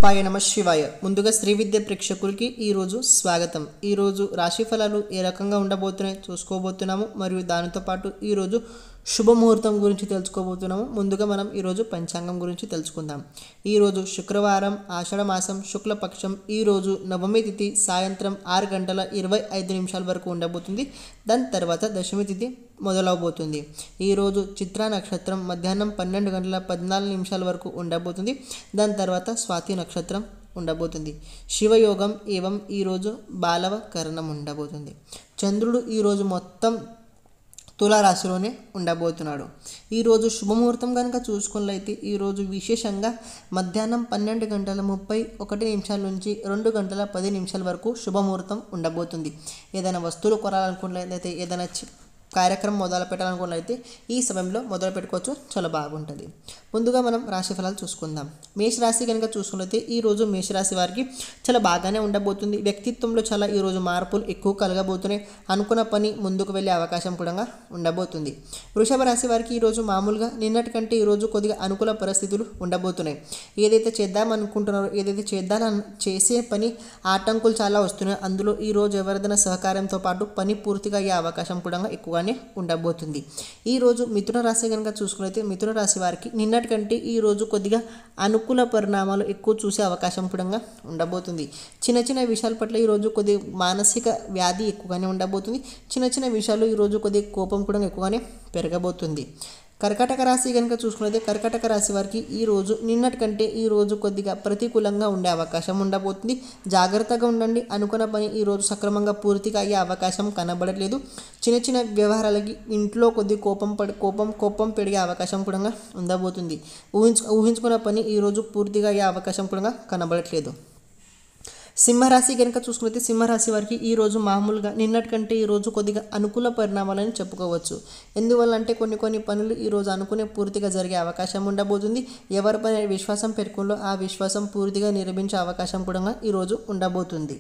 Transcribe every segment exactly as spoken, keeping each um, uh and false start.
గణపతిబప్పాయ నమ శివాయ. ముందుగా శ్రీ విద్య ప్రేక్షకులకి ఈరోజు స్వాగతం. ఈరోజు రాశి ఫలాలు ఏ రకంగా ఉండబోతున్నాయి చూసుకోబోతున్నాము. మరియు దానితో పాటు ఈరోజు శుభముహూర్తం గురించి తెలుసుకోబోతున్నాము. ముందుగా మనం ఈరోజు పంచాంగం గురించి తెలుసుకుందాం. ఈరోజు శుక్రవారం, ఆషాఢ మాసం, శుక్లపక్షం. ఈరోజు నవమి తిథి సాయంత్రం ఆరు గంటల ఇరవై ఐదు నిమిషాల వరకు ఉండబోతుంది. దాని తర్వాత దశమి తిథి మొదలవబోతుంది. ఈరోజు చిత్రా నక్షత్రం మధ్యాహ్నం పన్నెండు గంటల పద్నాలుగు నిమిషాల వరకు ఉండబోతుంది. దాని తర్వాత స్వాతి నక్షత్రం ఉండబోతుంది. శివయోగం ఏవం ఈరోజు బాలవ కరణం ఉండబోతుంది. చంద్రుడు ఈరోజు మొత్తం తులారాశిలోనే ఉండబోతున్నాడు. ఈరోజు శుభముహూర్తం కనుక చూసుకున్నట్లయితే ఈరోజు విశేషంగా మధ్యాహ్నం పన్నెండు గంటల ముప్పై ఒకటి నిమిషాల నుంచి రెండు గంటల పది నిమిషాల వరకు శుభముహూర్తం ఉండబోతుంది. ఏదైనా వస్తువులు కొనాలనుకున్నట్లయితే, ఏదైనా కార్యక్రమం మొదలు పెట్టాలనుకున్నట్లయితే ఈ సమయంలో మొదలు పెట్టుకోవచ్చు. చాలా బాగుంటుంది. ముందుగా మనం రాశి ఫలాలు చూసుకుందాం. మేషరాశి కనుక చూసుకున్నట్లయితే ఈరోజు మేషరాశి వారికి చాలా బాగానే ఉండబోతుంది. వ్యక్తిత్వంలో చాలా ఈరోజు మార్పులు ఎక్కువ కలగబోతున్నాయి. అనుకున్న పని ముందుకు వెళ్ళే అవకాశం కూడా ఉండబోతుంది. వృషభ రాశి వారికి ఈరోజు మామూలుగా నిన్నటి కంటే ఈరోజు కొద్దిగా అనుకూల పరిస్థితులు ఉండబోతున్నాయి. ఏదైతే చేద్దాం అనుకుంటున్నారో, ఏదైతే చేద్దామని చేసే పని ఆటంకులు చాలా వస్తున్నాయి. అందులో ఈరోజు ఎవరిదైనా సహకారంతో పాటు పని పూర్తిగా అయ్యే అవకాశం కూడా ఎక్కువగానే ఉండబోతుంది. ఈరోజు మిథున రాశి కనుక చూసుకున్నట్లయితే మిథున రాశి వారికి నిన్నటి కంటే ఈరోజు కొద్దిగా అనుకూల పరిణామాలు ఎక్కువ చూసే అవకాశం కూడా ఉండబోతుంది. చిన్న చిన్న విషయాల పట్ల ఈరోజు కొద్ది మానసిక వ్యాధి ఎక్కువగానే ఉండబోతుంది. చిన్న చిన్న విషయాలు ఈరోజు కొద్దిగా కోపం కూడా ఎక్కువగానే పెరగబోతుంది. కర్కాటక రాశి కనుక చూసుకున్నట్లయితే కర్కాటక రాశి వారికి ఈరోజు నిన్నటి కంటే ఈరోజు కొద్దిగా ప్రతికూలంగా ఉండే అవకాశం ఉండబోతుంది. జాగ్రత్తగా ఉండండి. అనుకున్న పని ఈరోజు సక్రమంగా పూర్తిగా అయ్యే అవకాశం కనబడట్లేదు. చిన్న చిన్న వ్యవహారాలకి ఇంట్లో కొద్ది కోపం పడి కోపం కోపం పెరిగే అవకాశం కూడా ఉండబోతుంది. ఊహించు ఊహించుకున్న పని ఈరోజు పూర్తిగా అయ్యే అవకాశం కూడా కనబడట్లేదు. సింహరాశి కనుక చూసుకున్నట్లయితే సింహరాశి వారికి ఈరోజు మామూలుగా నిన్నటి కంటే ఈరోజు కొద్దిగా అనుకూల పరిణామాలని చెప్పుకోవచ్చు. ఎందువల్ల అంటే కొన్ని కొన్ని పనులు ఈరోజు అనుకునే పూర్తిగా జరిగే అవకాశం ఉండబోతుంది. ఎవరిపై విశ్వాసం పెట్టుకుందో ఆ విశ్వాసం పూర్తిగా నిర్మించే అవకాశం కూడా ఈరోజు ఉండబోతుంది.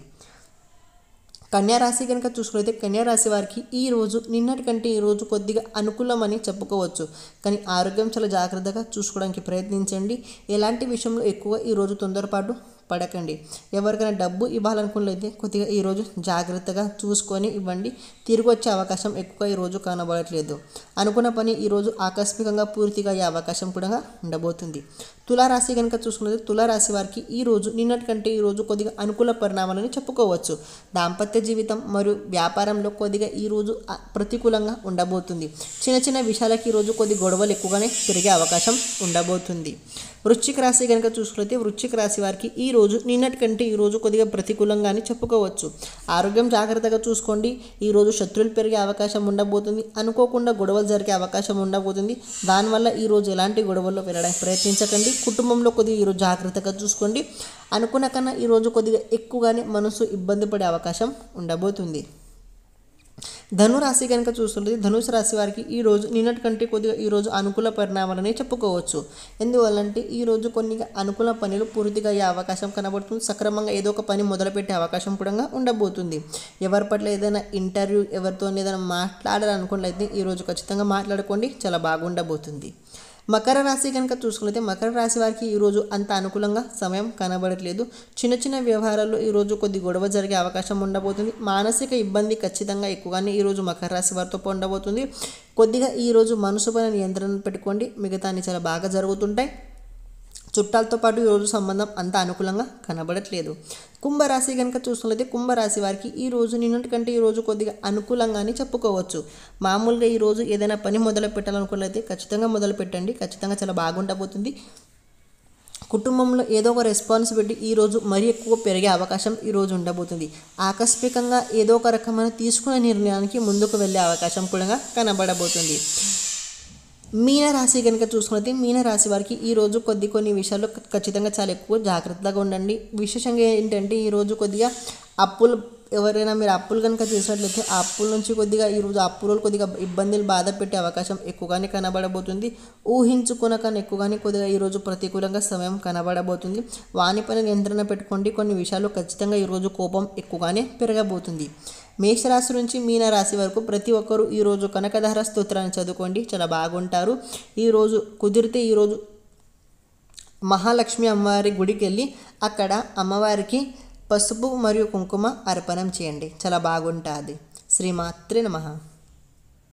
కన్యారాశి కనుక చూసుకున్నైతే కన్యారాశి వారికి ఈరోజు నిన్నటి కంటే ఈరోజు కొద్దిగా అనుకూలమని చెప్పుకోవచ్చు. కానీ ఆరోగ్యం చాలా జాగ్రత్తగా చూసుకోవడానికి ప్రయత్నించండి. ఎలాంటి విషయంలో ఎక్కువ ఈరోజు తొందరపాటు పడకండి. ఎవరికైనా డబ్బు ఇవ్వాలనుకున్నట్లయితే కొద్దిగా ఈరోజు జాగ్రత్తగా చూసుకొని ఇవ్వండి. తిరిగి వచ్చే అవకాశం ఎక్కువ ఈరోజు కనబడట్లేదు. అనుకున్న పని ఈరోజు ఆకస్మికంగా పూర్తిగా అయ్యే అవకాశం కూడా ఉండబోతుంది. తులారాశి కనుక చూసుకున్నది తులారాశి వారికి ఈరోజు నిన్నటి కంటే ఈరోజు కొద్దిగా అనుకూల పరిణామాలని చెప్పుకోవచ్చు. దాంపత్య జీవితం మరియు వ్యాపారంలో కొద్దిగా ఈరోజు ప్రతికూలంగా ఉండబోతుంది. చిన్న చిన్న విషయాలకి ఈరోజు కొద్ది గొడవలు ఎక్కువగానే పెరిగే అవకాశం ఉండబోతుంది. వృశ్చిక రాశి కనుక చూసుకున్నట్లయితే వృశ్చిక రాశి వారికి ఈరోజు నిన్నటి కంటే ఈరోజు కొద్దిగా ప్రతికూలంగానే చెప్పుకోవచ్చు. ఆరోగ్యం జాగ్రత్తగా చూసుకోండి. ఈరోజు శత్రువులు పెరిగే అవకాశం ఉండబోతుంది. అనుకోకుండా గొడవలు జరిగే అవకాశం ఉండబోతుంది. దానివల్ల ఈరోజు ఎలాంటి గొడవల్లో వెళ్ళడానికి ప్రయత్నించకండి. కుటుంబంలో కొద్దిగా ఈరోజు జాగ్రత్తగా చూసుకోండి. అనుకున్న కన్నా ఈరోజు కొద్దిగా ఎక్కువగానే మనసు ఇబ్బంది పడే అవకాశం ఉండబోతుంది. ధనురాశి కనుక చూస్తుంటే ధనుసు రాశి వారికి ఈరోజు నిన్నటి కంటే కొద్దిగా ఈరోజు అనుకూల పరిణామాలని చెప్పుకోవచ్చు. ఎందువల్లంటే ఈరోజు కొన్ని అనుకూల పనులు పూర్తిగా అయ్యే అవకాశం కనబడుతుంది. సక్రమంగా ఏదో ఒక పని మొదలుపెట్టే అవకాశం కూడా ఉండబోతుంది. ఎవరి పట్ల ఏదైనా ఇంటర్వ్యూ ఎవరితో ఏదైనా మాట్లాడాలనుకున్నట్లయితే ఈరోజు ఖచ్చితంగా మాట్లాడుకోండి. చాలా బాగుండబోతుంది. మకర రాశి కనుక చూసుకున్నట్లయితే మకర రాశి వారికి ఈరోజు అంత అనుకూలంగా సమయం కనబడట్లేదు. చిన్న చిన్న వ్యవహారాల్లో ఈరోజు కొద్ది గొడవ జరిగే అవకాశం ఉండబోతుంది. మానసిక ఇబ్బంది ఖచ్చితంగా ఎక్కువగానే ఈరోజు మకర రాశి వారితో ఉండబోతుంది. కొద్దిగా ఈరోజు మనసు పైన నియంత్రణ పెట్టుకోండి. మిగతా అన్ని చాలా బాగా జరుగుతుంటాయి. చుట్టాలతో పాటు ఈరోజు సంబంధం అంత అనుకూలంగా కనబడట్లేదు. కుంభరాశి కనుక చూసుకున్నట్లయితే కుంభరాశి వారికి ఈరోజు నిన్నటి కంటే ఈరోజు కొద్దిగా అనుకూలంగానే చెప్పుకోవచ్చు. మామూలుగా ఈరోజు ఏదైనా పని మొదలు పెట్టాలనుకున్నట్లయితే ఖచ్చితంగా మొదలు పెట్టండి. ఖచ్చితంగా చాలా బాగుండబోతుంది. కుటుంబంలో ఏదో ఒక రెస్పాన్సిబిలిటీ ఈరోజు మరీ ఎక్కువ పెరిగే అవకాశం ఈరోజు ఉండబోతుంది. ఆకస్మికంగా ఏదో ఒక రకమైన తీసుకునే నిర్ణయానికి ముందుకు వెళ్ళే అవకాశం కూడా కనబడబోతుంది. మీనరాశి కనుక చూసుకున్నట్లయితే మీనరాశి వారికి ఈరోజు కొద్ది కొన్ని విషయాల్లో ఖచ్చితంగా చాలా ఎక్కువ జాగ్రత్తగా ఉండండి. విశేషంగా ఏంటంటే ఈరోజు కొద్దిగా అప్పులు ఎవరైనా మీరు అప్పులు కనుక చేసినట్లయితే ఆ అప్పుల నుంచి కొద్దిగా ఈరోజు అప్పులు కొద్దిగా ఇబ్బందులు బాధ పెట్టే అవకాశం ఎక్కువగానే కనబడబోతుంది. ఊహించుకున్న కన్నా ఎక్కువగానే కొద్దిగా ఈరోజు ప్రతికూలంగా సమయం కనబడబోతుంది. వానిపైన నియంత్రణ పెట్టుకోండి. కొన్ని విషయాలు ఖచ్చితంగా ఈరోజు కోపం ఎక్కువగానే పెరగబోతుంది. మేషరాశి నుంచి మీనరాశి వరకు ప్రతి ఒక్కరూ ఈరోజు కనకధార స్తోత్రాన్ని చదువుకోండి. చాలా బాగుంటారు. ఈరోజు కుదిరితే ఈరోజు మహాలక్ష్మి అమ్మవారి గుడికి వెళ్ళి అక్కడ అమ్మవారికి పసుపు మరియు కుంకుమ అర్పణం చేయండి, చాలా బాగుంటుంది. శ్రీమాత్రే నమః.